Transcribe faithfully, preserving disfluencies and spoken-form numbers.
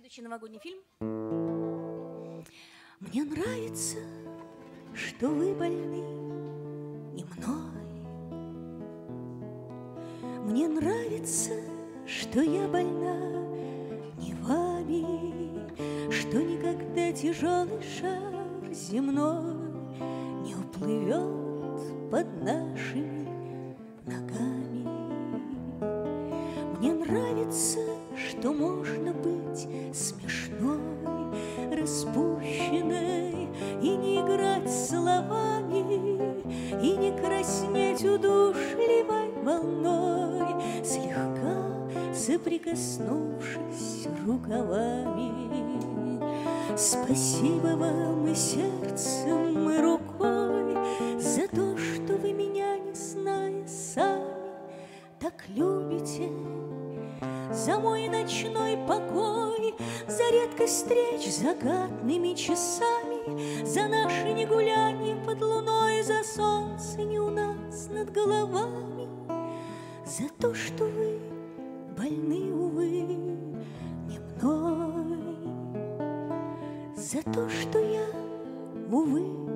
Следующий новогодний фильм. Мне нравится, что вы больны не мной. Мне нравится, что я больна не вами, что никогда тяжелый шар земной не уплывет под нашими ногами. Мне нравится, что можно быть смешной, распущенной, и не играть словами, и не краснеть удушливой волной, слегка соприкоснувшись рукавами. Спасибо вам и сердцем, и рукой за то, что вы меня, не зная сами, так любите, за мой ночной покой, за редкость встреч закатными часами, за наши негулянья под луной, за солнце не у нас над головами, за то, что вы больны, увы, не мной, за то, что я, увы,